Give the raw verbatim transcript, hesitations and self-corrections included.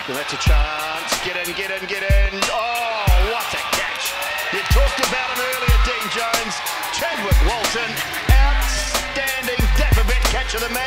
That's a chance. Get in, get in, get in. Oh, what a catch. You talked about him earlier, Dean Jones. Chadwick Walton, outstanding Dapper Bet catch of the match.